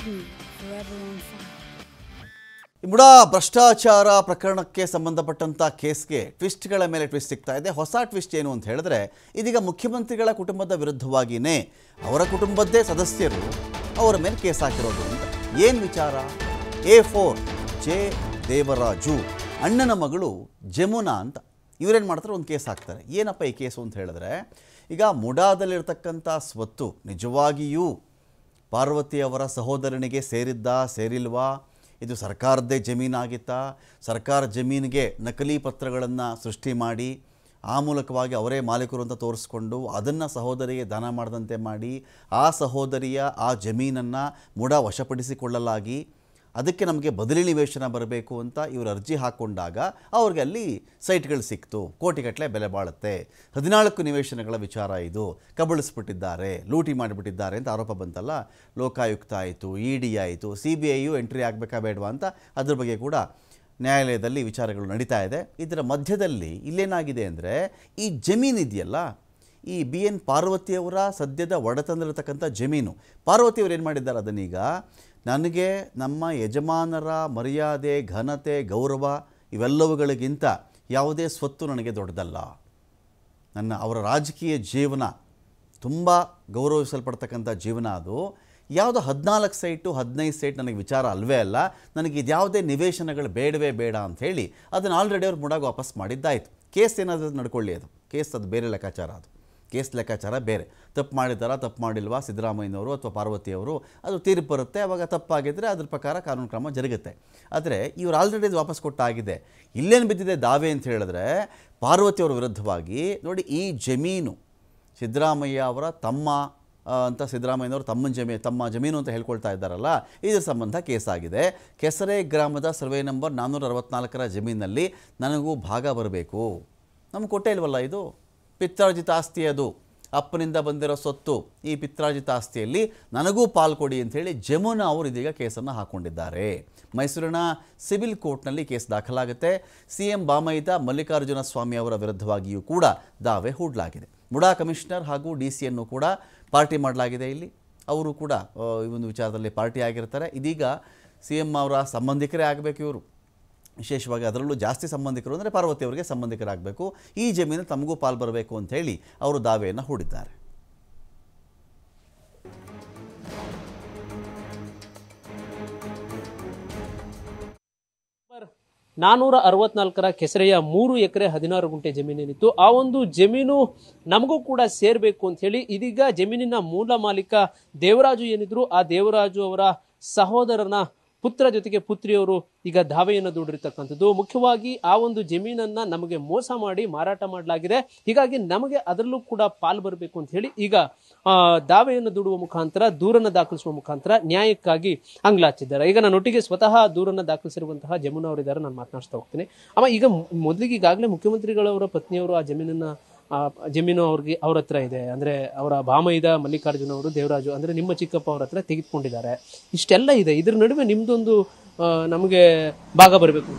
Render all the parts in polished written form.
forever on fire. MUDA ಭ್ರಷ್ಟಾಚಾರ ಪ್ರಕರಣಕ್ಕೆ ಸಂಬಂಧಪಟ್ಟಂತ ಕೇಸ್ಗೆ ಟ್ವಿಸ್ಟ್ಗಳ ಮೇಲೆ ಟ್ವಿಸ್ಟ್ ಸಿಗ್ತಾ ಇದೆ. ಹೊಸ ಟ್ವಿಸ್ಟ್ ಏನು ಅಂತ ಹೇಳಿದ್ರೆ, ಇದೀಗ ಮುಖ್ಯಮಂತ್ರಿಗಳ ಕುಟುಂಬದ ವಿರುದ್ಧವಾಗಿಯೇ ಅವರ ಕುಟುಂಬದ್ದೇ ಸದಸ್ಯರು ಅವರ ಮೇಲೆ ಕೇಸ್ ಹಾಕಿರೋದು ಅಂತ. ಏನು ವಿಚಾರ? A4 ಜೆ ದೇವರಾಜು ಅಣ್ಣನ ಮಗಳು ಜಮುನಾ ಅಂತ ಇವರೇನು ಮಾಡ್ತಾರೆ, ಒಂದು ಕೇಸ್ ಹಾಕ್ತಾರೆ. ಏನಪ್ಪ ಈ ಕೇಸು ಅಂತ ಹೇಳಿದ್ರೆ, ಈಗ ಮುಡಾದಲ್ಲಿರ್ತಕ್ಕಂಥ ಸ್ವತ್ತು ನಿಜವಾಗಿಯೂ ಪಾರ್ವತಿಯವರ ಸಹೋದರನಿಗೆ ಸೇರಿಲ್ವಾ? ಇದು ಸರ್ಕಾರದ್ದೇ ಜಮೀನಾಗಿತ್ತಾ? ಸರ್ಕಾರ ಜಮೀನಿಗೆ ನಕಲಿ ಪತ್ರಗಳನ್ನು ಸೃಷ್ಟಿ ಮಾಡಿ ಆ ಮೂಲಕವಾಗಿ ಅವರೇ ಮಾಲೀಕರು ಅಂತ ತೋರಿಸ್ಕೊಂಡು ಅದನ್ನು ಸಹೋದರಿಗೆ ದಾನ ಮಾಡದಂತೆ ಮಾಡಿ ಆ ಸಹೋದರಿಯ ಆ ಜಮೀನನ್ನು ಮುಡಾ ವಶಪಡಿಸಿಕೊಳ್ಳಲಾಗಿ ಅದಕ್ಕೆ ನಮಗೆ ಬದಲಿ ನಿವೇಶನ ಬರಬೇಕು ಅಂತ ಇವರು ಅರ್ಜಿ ಹಾಕ್ಕೊಂಡಾಗ ಅವ್ರಿಗೆ ಅಲ್ಲಿ ಸೈಟ್ಗಳು ಸಿಕ್ತು. ಕೋಟಿಗಟ್ಟಲೆ ಬೆಲೆ ಬಾಳುತ್ತೆ. 14 ನಿವೇಶನಗಳ ವಿಚಾರ ಇದು. ಕಬಳಿಸ್ಬಿಟ್ಟಿದ್ದಾರೆ, ಲೂಟಿ ಮಾಡಿಬಿಟ್ಟಿದ್ದಾರೆ ಅಂತ ಆರೋಪ ಬಂತಲ್ಲ. ಲೋಕಾಯುಕ್ತ ಆಯಿತು, ED ಆಯಿತು, CBIಯು ಎಂಟ್ರಿ ಆಗಬೇಕಾ ಬೇಡವಾ ಅಂತ ಅದ್ರ ಬಗ್ಗೆ ಕೂಡ ನ್ಯಾಯಾಲಯದಲ್ಲಿ ವಿಚಾರಗಳು ನಡೀತಾ ಇದೆ. ಇದರ ಮಧ್ಯದಲ್ಲಿ ಇಲ್ಲೇನಾಗಿದೆ ಅಂದರೆ, ಈ ಜಮೀನಿದೆಯಲ್ಲ, ಈ BN ಪಾರ್ವತಿಯವರ ಸದ್ಯದ ಒಡೆತನದಲ್ಲಿರ್ತಕ್ಕಂಥ ಜಮೀನು, ಪಾರ್ವತಿಯವರು ಏನು ಮಾಡಿದ್ದಾರೆ, ಅದನ್ನೀಗ ನನಗೆ ನಮ್ಮ ಯಜಮಾನರ ಮರ್ಯಾದೆ, ಘನತೆ, ಗೌರವ ಇವೆಲ್ಲವುಗಳಿಗಿಂತ ಯಾವುದೇ ಸ್ವತ್ತು ನನಗೆ ದೊಡ್ಡದಲ್ಲ. ಅವರ ರಾಜಕೀಯ ಜೀವನ ತುಂಬ ಗೌರವಿಸಲ್ಪಡ್ತಕ್ಕಂಥ ಜೀವನ. ಅದು ಯಾವುದೋ 14 ಸೈಟು 15 ಸೈಟ್ ನನಗೆ ವಿಚಾರ ಅಲ್ವೇ ಅಲ್ಲ. ನನಗೆ ಇದ್ಯಾವುದೇ ನಿವೇಶನಗಳು ಬೇಡವೇ ಬೇಡ ಅಂಥೇಳಿ ಅದನ್ನು ಆಲ್ರೆಡಿ ಅವ್ರು ಮುಡಾಗ ವಾಪಸ್ ಮಾಡಿದ್ದಾಯಿತು. ಕೇಸ್ ಏನಾದರೂ ನಡ್ಕೊಳ್ಳಿ, ಅದು ಕೇಸ್ ಅದು ಬೇರೆ ಲೆಕ್ಕಾಚಾರ. ಅದು ಕೇಸ್ ಲೆಕ್ಕಾಚಾರ ಬೇರೆ. ತಪ್ಪು ಮಾಡಿದ್ದಾರಾ ತಪ್ಪು ಮಾಡಿಲ್ವಾ ಸಿದ್ದರಾಮಯ್ಯನವರು ಅಥವಾ ಪಾರ್ವತಿಯವರು, ಅದು ತೀರ್ಪು ಬರುತ್ತೆ. ಆವಾಗ ತಪ್ಪಾಗಿದ್ದರೆ ಅದ್ರ ಪ್ರಕಾರ ಕಾನೂನು ಕ್ರಮ ಜರುಗುತ್ತೆ. ಆದರೆ ಇವರು ಆಲ್ರೆಡಿ ಇದು ವಾಪಸ್ ಕೊಟ್ಟಾಗಿದೆ. ಇಲ್ಲೇನು ಬಿದ್ದಿದೆ ದಾವೆ ಅಂತ ಹೇಳಿದ್ರೆ, ಪಾರ್ವತಿಯವರ ವಿರುದ್ಧವಾಗಿ ನೋಡಿ, ಈ ಜಮೀನು ಸಿದ್ದರಾಮಯ್ಯ ಅವರ ತಮ್ಮ ಅಂತ, ಸಿದ್ದರಾಮಯ್ಯನವರು ತಮ್ಮ ಜಮೀನು ಅಂತ ಹೇಳ್ಕೊಳ್ತಾ ಇದ್ದಾರಲ್ಲ, ಇದ್ರ ಸಂಬಂಧ ಕೇಸಾಗಿದೆ. ಕೆಸರೆ ಗ್ರಾಮದ ಸರ್ವೆ ನಂಬರ್ 464ರ ಜಮೀನಲ್ಲಿ ನನಗೂ ಭಾಗ ಬರಬೇಕು. ನಮ್ಗೆ ಕೊಟ್ಟೇ ಇಲ್ವಲ್ಲ, ಇದು ಪಿತ್ರಾರ್ಜಿತ ಆಸ್ತಿ, ಅದು ಅಪ್ಪನಿಂದ ಬಂದಿರೋ ಸೊತ್ತು. ಈ ಪಿತ್ರಾರ್ಜಿತ ಆಸ್ತಿಯಲ್ಲಿ ನನಗೂ ಪಾಲು ಕೊಡಿ ಅಂಥೇಳಿ ಜಮುನಾ ಅವರು ಇದೀಗ ಕೇಸನ್ನು ಹಾಕ್ಕೊಂಡಿದ್ದಾರೆ. ಮೈಸೂರಿನ ಸಿವಿಲ್ ಕೋರ್ಟ್ನಲ್ಲಿ ಕೇಸ್ ದಾಖಲಾಗುತ್ತೆ. CM ಬಾಮೈದ ಮಲ್ಲಿಕಾರ್ಜುನ ಸ್ವಾಮಿ ಅವರ ವಿರುದ್ಧವಾಗಿಯೂ ಕೂಡ ದಾವೆ ಹೂಡಲಾಗಿದೆ. ಮುಡಾ ಕಮಿಷನರ್ ಹಾಗೂ DCಯನ್ನು ಕೂಡ ಪಾರ್ಟಿ ಮಾಡಲಾಗಿದೆ. ಇಲ್ಲಿ ಅವರು ಕೂಡ ಈ ಒಂದು ವಿಚಾರದಲ್ಲಿ ಪಾರ್ಟಿ ಆಗಿರ್ತಾರೆ. ಇದೀಗ CM ಅವರ ಸಂಬಂಧಿಕರೇ ಆಗಬೇಕು ಇವರು. ವಿಶೇಷವಾಗಿ ಅದರಲ್ಲೂ ಜಾಸ್ತಿ ಸಂಬಂಧಿಕರು ಅಂದರೆ ಪಾರ್ವತಿಯವರಿಗೆ ಸಂಬಂಧಿಕರಾಗಬೇಕು. ಈ ಜಮೀನು ತಮಗೂ ಪಾಲು ಬರಬೇಕು ಅಂತ ಹೇಳಿ ಅವರು ದಾವೆಯನ್ನು ಹೂಡಿದ್ದಾರೆ. ನಾನೂರ 64ರ ಕೆಸರೆಯ 3 ಎಕರೆ 16 ಗುಂಟೆ ಜಮೀನೇನಿತ್ತು, ಆ ಒಂದು ಜಮೀನು ನಮಗೂ ಕೂಡ ಸೇರ್ಬೇಕು ಅಂತ ಹೇಳಿ ಇದೀಗ ಜಮೀನಿನ ಮೂಲ ಮಾಲೀಕ ದೇವರಾಜು ಏನಿದ್ರು, ಆ ದೇವರಾಜು ಅವರ ಸಹೋದರನ ಪುತ್ರ ಜೊತೆಗೆ ಪುತ್ರಿಯವರು ಈಗ ದಾವೆಯನ್ನು ದೂಡಿರ್ತಕ್ಕಂಥದ್ದು. ಮುಖ್ಯವಾಗಿ ಆ ಒಂದು ಜಮೀನನ್ನ ನಮಗೆ ಮೋಸ ಮಾಡಿ ಮಾರಾಟ ಮಾಡಲಾಗಿದೆ, ಹೀಗಾಗಿ ನಮಗೆ ಅದರಲ್ಲೂ ಕೂಡ ಪಾಲು ಬರಬೇಕು ಅಂತ ಹೇಳಿ ಈಗ ದಾವೆಯನ್ನು ದೂಡುವ ಮುಖಾಂತರ, ದೂರನ್ನು ದಾಖಲಿಸುವ ಮುಖಾಂತರ ನ್ಯಾಯಕ್ಕಾಗಿ ಅಂಗ್ಲಾಚಿದ್ದಾರೆ. ಈಗ ನನ್ನೊಟ್ಟಿಗೆ ಸ್ವತಃ ದೂರನ್ನು ದಾಖಲಿಸಿರುವಂತಹ ಜಮುನಾ ಅವರಿದ್ದಾರೆ, ನಾನು ಮಾತನಾಡ್ತಾ ಹೋಗ್ತೀನಿ. ಅಮ್ಮ, ಈಗ ಮೊದಲಿಗೆ ಈಗಾಗಲೇ ಮುಖ್ಯಮಂತ್ರಿಗಳವರ ಪತ್ನಿಯವರು ಆ ಜಮೀನು ಅವ್ರ ಹತ್ರ ಇದೆ, ಅಂದ್ರೆ ಅವರ ಬಾಮೈದ ಮಲ್ಲಿಕಾರ್ಜುನ ಅವರು ದೇವರಾಜು ಅಂದ್ರೆ ನಿಮ್ಮ ಚಿಕ್ಕಪ್ಪ ಅವ್ರ ಹತ್ರ ತೆಗೆದುಕೊಂಡಿದ್ದಾರೆ. ಇಷ್ಟೆಲ್ಲ ಇದೆ, ಇದ್ರ ನಡುವೆ ನಿಮ್ದೊಂದು ನಮಗೆ ಭಾಗ ಬರಬೇಕು.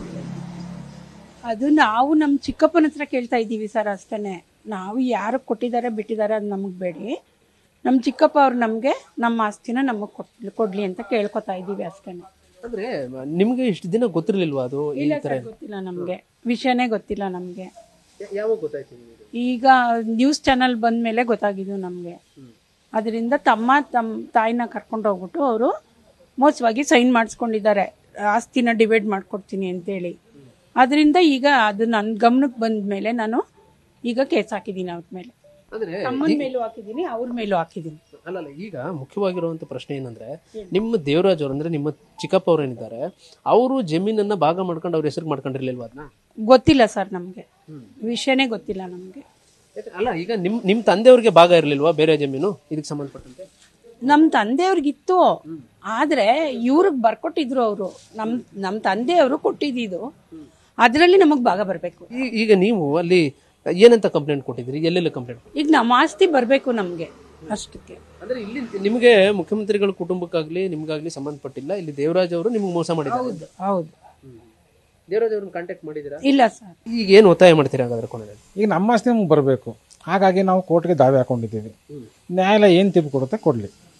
ಅದು ನಾವು ನಮ್ಮ ಚಿಕ್ಕಪ್ಪನ ಹತ್ರ ಕೇಳ್ತಾ ಇದ್ದೀವಿ ಸರ್, ಅಷ್ಟೇ. ನಾವು ಯಾರು ಕೊಟ್ಟಿದ್ದಾರೆ ಬಿಟ್ಟಿದ್ದಾರೆ ಅದು ನಮಗೆ ಬೇಡಿ. ನಮ್ಮ ಚಿಕ್ಕಪ್ಪ ಅವ್ರು ನಮಗೆ ನಮ್ಮ ಆಸ್ತಿನ ನಮಗೆ ಕೊಡ್ಲಿ ಅಂತ ಕೇಳ್ಕೊತಾ ಇದ್ದೀವಿ ಅಷ್ಟೇ. ಅಂದ್ರೆ ನಿಮ್ಗೆ ಇಷ್ಟು ದಿನ ಗೊತ್ತಿರ್ಲಿಲ್ವಾ ಅದು? ಗೊತ್ತಿಲ್ಲ ನಮ್ಗೆ, ವಿಷಯನೇ ಗೊತ್ತಿಲ್ಲ ನಮ್ಗೆ. ಯಾವಾಗ ಗೊತ್ತಾಯ್ತು? ಈಗ ನ್ಯೂಸ್ ಚಾನಲ್ ಬಂದ ಮೇಲೆ ಗೊತ್ತಾಗಿದ್ದು ನಮಗೆ. ಅದರಿಂದ ತಮ್ಮ ತಾಯಿನ ಕರ್ಕೊಂಡು ಹೋಗ್ಬಿಟ್ಟು ಅವರು ಮೋಸವಾಗಿ ಸೈನ್ ಮಾಡಿಸ್ಕೊಂಡಿದ್ದಾರೆ, ಆಸ್ತಿನ ಡಿವೈಡ್ ಮಾಡ್ಕೊಡ್ತೀನಿ ಅಂತೇಳಿ. ಅದರಿಂದ ಈಗ ಅದು ನನ್ನ ಗಮನಕ್ಕೆ ಬಂದ ಮೇಲೆ ನಾನು ಈಗ ಕೇಸ್ ಹಾಕಿದ್ದೀನಿ ಅವ್ರ ಮೇಲೆ. ತಮ್ಮನ ಮೇಲೂ ಹಾಕಿದ್ದೀನಿ, ಅವ್ರ ಮೇಲೂ ಹಾಕಿದ್ದೀನಿ. ಅಲ್ಲ, ಈಗ ಮುಖ್ಯವಾಗಿರುವಂತ ಪ್ರಶ್ನೆ ಏನಂದ್ರೆ, ನಿಮ್ಮ ದೇವರಾಜ್ ಅವ್ರು ಅಂದ್ರೆ ನಿಮ್ಮ ಚಿಕ್ಕಪ್ಪ ಅವ್ರು ಏನಿದ್ದಾರೆ, ಅವರು ಜಮೀನನ್ನ ಭಾಗ ಮಾಡ್ಕೊಂಡು ಅವ್ರ ಹೆಸರು ಮಾಡ್ಕೊಂಡಿರ್ಲಿಲ್ವಾ? ಅದನ್ನ ಗೊತ್ತಿಲ್ಲ ಸರ್, ನಮ್ಗೆ ವಿಷಯನೇ ಗೊತ್ತಿಲ್ಲ ನಮ್ಗೆ. ಅಲ್ಲ, ಈಗ ನಿಮ್ ತಂದೆಯವ್ರಿಗೆ ಭಾಗ ಇರ್ಲಿಲ್ವಾ ಬೇರೆ ಜಮೀನು ಇದಕ್ಕೆ ಸಂಬಂಧಪಟ್ಟಂತೆ? ನಮ್ ತಂದೆಯವ್ರಿಗಿತ್ತು, ಆದ್ರೆ ಇವ್ರಿಗೆ ಬರ್ಕೊಟ್ಟಿದ್ರು ಅವರು. ನಮ್ ತಂದೆಯವರು ಕೊಟ್ಟಿದ್ದು, ಅದ್ರಲ್ಲಿ ನಮಗ್ ಭಾಗ ಬರ್ಬೇಕು. ಈಗ ನೀವು ಅಲ್ಲಿ ಏನಂತ ಕಂಪ್ಲೇಂಟ್ ಕೊಟ್ಟಿದ್ರಿ? ಎಲ್ಲೆಲ್ಲ ಕಂಪ್ಲೇಂಟ್? ಈಗ ನಮ್ಮ ಆಸ್ತಿ ಬರ್ಬೇಕು ನಮ್ಗೆ ಅಷ್ಟಕ್ಕೆ. ಅಂದ್ರೆ ಇಲ್ಲಿ ನಿಮ್ಗೆ ಮುಖ್ಯಮಂತ್ರಿಗಳ ಕುಟುಂಬಕ್ಕಾಗ್ಲಿ ನಿಮ್ಗಾಗ್ಲಿ ಸಂಬಂಧಪಟ್ಟಿಲ್ಲ, ಇಲ್ಲಿ ದೇವರಾಜ್ ಅವರು ನಿಮ್ಗೆ ಮೋಸ ಮಾಡಿದ್ದಾರೆ. ಹೌದು ಹೌದು. ದೇವರಾಜ್ ಅವ್ರನ್ನ ಕಾಂಟ್ಯಾಕ್ಟ್ ಮಾಡಿದಿರಾ? ಇಲ್ಲ ಸರ್. ಈಗ ಏನು ಒತ್ತಾಯ ಮಾಡ್ತೀರಾ ಹಾಗಾದ್ರೆ ಕೊನೆಯಲ್ಲಿ? ಈಗ ನಮ್ಮ ಆಸ್ತಿ ನಮ್ಗೆ ಬರಬೇಕು, ಹಾಗಾಗಿ ನಾವು ಕೋರ್ಟ್ಗೆ ದಾವೆ ಹಾಕೊಂಡಿದ್ದೀವಿ. ನ್ಯಾಯಾಲಯ ಏನು ತೀರ್ಪು ಕೊಡುತ್ತೆ ಕೊಡ್ಲಿ.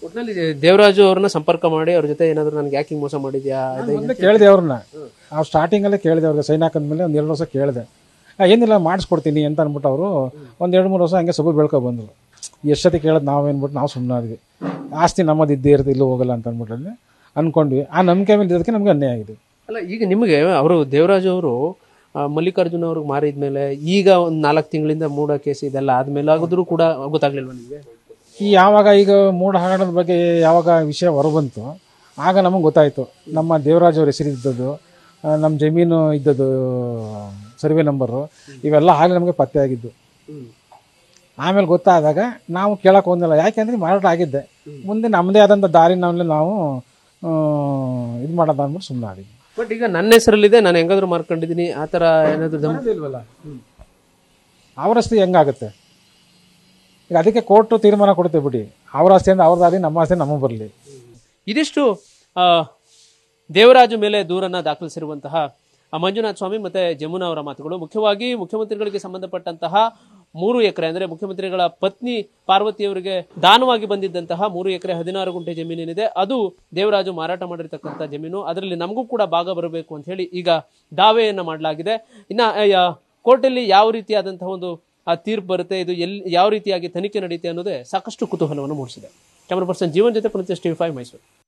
ಒಟ್ಟಿನಲ್ಲಿ ದೇವರಾಜು ಅವ್ರನ್ನ ಸಂಪರ್ಕ ಮಾಡಿ ಅವ್ರ ಜೊತೆ ಏನಾದ್ರು ನನಗೆ ಯಾಕೆ ಮೋಸ ಮಾಡಿದ್ಯಾ ಮೊದಲೇ ಕೇಳಿದೆ ಅವ್ರನ್ನ. ಅವ್ರು ಸ್ಟಾರ್ಟಿಂಗಲ್ಲೇ ಕೇಳಿದೆ, ಅವ್ರಿಗೆ ಸೈನ್ ಹಾಕಿದ್ಮೇಲೆ ಒಂದು 2 ವರ್ಷ ಕೇಳಿದೆ. ಏನಿಲ್ಲ ಮಾಡಿಸ್ಕೊಡ್ತೀನಿ ಅಂತ ಅಂದ್ಬಿಟ್ಟು ಅವರು ಒಂದು 2-3 ವರ್ಷ ಹಂಗೆ ಸಬು ಬೆಳ್ಕೊ ಬಂದರು. ಎಷ್ಟೊತ್ತಿ ಕೇಳೋದು ನಾವೇನ್ಬಿಟ್ಟು ನಾವು ಸುಮ್ಮನೆ ಆದ್ವಿ. ಆಸ್ತಿ ನಮ್ಮದು ಇದ್ದೇ ಇರುತ್ತೆ, ಇಲ್ಲೂ ಹೋಗಲ್ಲ ಅಂತ ಅಂದ್ಬಿಟ್ಟು ಅಂದ್ಕೊಂಡ್ವಿ. ಆ ನಂಬಿಕೆ ಮೇಲೆ ಇರೋದಕ್ಕೆ ನಮ್ಗೆ ಅನ್ಯಾಯ ಆಗಿದೆ. ಅಲ್ಲ, ಈಗ ನಿಮಗೆ ಅವರು ದೇವರಾಜು ಅವರು ಮಲ್ಲಿಕಾರ್ಜುನ ಅವ್ರಿಗೆ ಮಾರಿದ್ಮೇಲೆ ಈಗ ಒಂದು 4 ತಿಂಗಳಿಂದ ಮೂಡ ಕೇಸ್ ಇದೆಲ್ಲ ಆದ್ಮೇಲೆ ಆಗೋದ್ರೂ ಕೂಡ ಗೊತ್ತಾಗ್ಲಿಲ್ವ ನಿಮಗೆ? ಯಾವಾಗ ಈಗ ಮೂಢ ಹಗರಣದ ಬಗ್ಗೆ ಯಾವಾಗ ವಿಷಯ ಹೊರಬಂತು ಆಗ ನಮಗೆ ಗೊತ್ತಾಯಿತು. ನಮ್ಮ ದೇವರಾಜ್ ಅವ್ರ ಹೆಸರಿದ್ದದ್ದು, ನಮ್ಮ ಜಮೀನು ಇದ್ದದ್ದು, ಸರ್ವೆ ನಂಬರು ಇವೆಲ್ಲ ಆಗಲೇ ನಮಗೆ ಪತ್ತೆ ಆಗಿದ್ದು. ಆಮೇಲೆ ಗೊತ್ತಾದಾಗ ನಾವು ಕೇಳಕ್ಕೆ ಹೋಗಿಲ್ಲ, ಯಾಕೆಂದ್ರೆ ಮಾರಾಟ ಆಗಿದ್ದೆ. ಮುಂದೆ ನಮ್ಮದೇ ಆದಂಥ ದಾರಿನಲ್ಲಿ ನಾವು ಇದು ಮಾಡೋದು ಅಂದ್ಬಿಟ್ಟು ಸುಮ್ಮನೆ ಆಗಿದ್ವಿ. ಬಟ್ ಈಗ ನನ್ನ ಹೆಸರಲ್ಲಿದೆ, ನಾನು ಹೆಂಗಾದ್ರೂ ಮಾರ್ಕೊಂಡಿದ್ದೀನಿ ಆ ಥರ ಏನಾದರೂ ಇಲ್ವಲ್ಲ, ಅವರಸ್ತಿ ಹೆಂಗಾಗುತ್ತೆ? ಈಗ ಅದಕ್ಕೆ ಕೋರ್ಟು ತೀರ್ಮಾನ ಕೊಡ್ತೇವೆ ಬಿಡಿ, ಅವ್ರ ಆಸ್ತಿಯಿಂದ ಅವ್ರದ್ದಾಗಲಿ, ನಮ್ಮ ಆಸ್ತಿ ನಮಗೆ ಬರಲಿ. ಇದಿಷ್ಟು ದೇವರಾಜು ಮೇಲೆ ದೂರನ್ನ ದಾಖಲಿಸಿರುವಂತಹ ಮಂಜುನಾಥ ಸ್ವಾಮಿ ಮತ್ತೆ ಜಮುನಾ ಅವರ ಮಾತುಗಳು. ಮುಖ್ಯವಾಗಿ ಮುಖ್ಯಮಂತ್ರಿಗಳಿಗೆ ಸಂಬಂಧಪಟ್ಟಂತಹ 3 ಎಕರೆ ಅಂದ್ರೆ ಮುಖ್ಯಮಂತ್ರಿಗಳ ಪತ್ನಿ ಪಾರ್ವತಿಯವರಿಗೆ ದಾನವಾಗಿ ಬಂದಿದ್ದಂತಹ 3 ಎಕರೆ 16 ಗುಂಟೆ ಜಮೀನೇನಿದೆ, ಅದು ದೇವರಾಜು ಮಾರಾಟ ಮಾಡಿರ್ತಕ್ಕಂಥ ಜಮೀನು. ಅದರಲ್ಲಿ ನಮಗೂ ಕೂಡ ಭಾಗ ಬರಬೇಕು ಅಂತ ಹೇಳಿ ಈಗ ದಾವೆಯನ್ನ ಮಾಡಲಾಗಿದೆ. ಇನ್ನ ಕೋರ್ಟಲ್ಲಿ ಯಾವ ರೀತಿಯಾದಂತಹ ಒಂದು ತೀರ್ಪು ಬರುತ್ತೆ, ಇದು ಯಾವ ರೀತಿಯಾಗಿ ತನಿಖೆ ನಡೆಯುತ್ತೆ ಅನ್ನೋದೇ ಸಾಕಷ್ಟು ಕುತೂಹಲವನ್ನು ಮೂಡಿಸಿದೆ. ಕ್ಯಾಮರಾ ಪರ್ಸನ್ ಜೀವನ್ ಜೊತೆ ಪ್ರತಿಷ್ಠೆ TV5 ಮೈಸೂರು.